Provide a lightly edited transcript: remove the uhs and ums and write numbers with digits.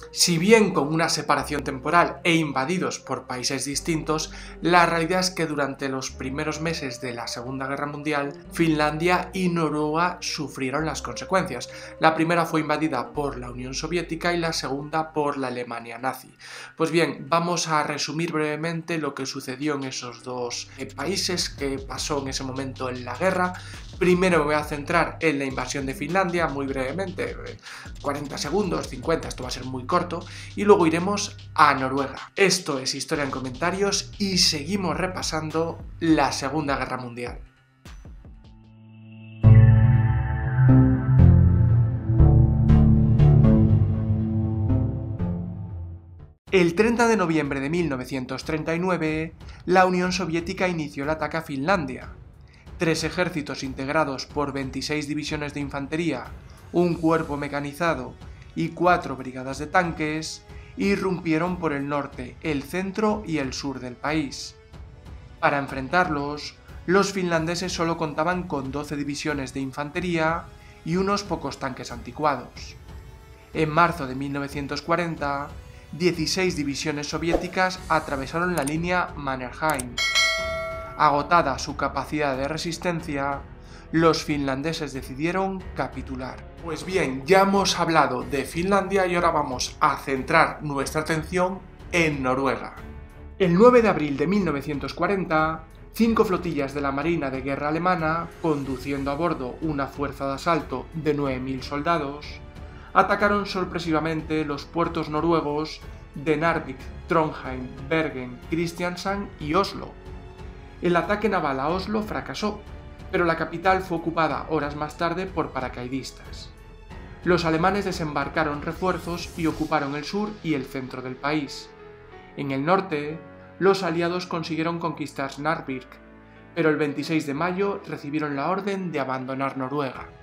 Si bien con una separación temporal e invadidos por países distintos, la realidad es que durante los primeros meses de la Segunda Guerra Mundial, Finlandia y Noruega sufrieron las consecuencias. La primera fue invadida por la Unión Soviética y la segunda por la Alemania nazi. Pues bien, vamos a resumir brevemente lo que sucedió en esos dos países, que pasó en ese momento en la guerra. Primero me voy a centrar en la invasión de Finlandia, muy brevemente, 40 segundos, 50, esto va a ser muy corto, y luego iremos a Noruega. Esto es Historia en Comentarios y seguimos repasando la Segunda Guerra Mundial. El 30 de noviembre de 1939, la Unión Soviética inició el ataque a Finlandia. 3 ejércitos integrados por 26 divisiones de infantería, un cuerpo mecanizado y 4 brigadas de tanques irrumpieron por el norte, el centro y el sur del país. Para enfrentarlos, los finlandeses solo contaban con 12 divisiones de infantería y unos pocos tanques anticuados. En marzo de 1940, 16 divisiones soviéticas atravesaron la línea Mannerheim. Agotada su capacidad de resistencia, los finlandeses decidieron capitular. Pues bien, ya hemos hablado de Finlandia y ahora vamos a centrar nuestra atención en Noruega. El 9 de abril de 1940, 5 flotillas de la Marina de Guerra alemana, conduciendo a bordo una fuerza de asalto de 9.000 soldados, atacaron sorpresivamente los puertos noruegos de Narvik, Trondheim, Bergen, Kristiansand y Oslo. El ataque naval a Oslo fracasó, pero la capital fue ocupada horas más tarde por paracaidistas. Los alemanes desembarcaron refuerzos y ocuparon el sur y el centro del país. En el norte, los aliados consiguieron conquistar Narvik, pero el 26 de mayo recibieron la orden de abandonar Noruega.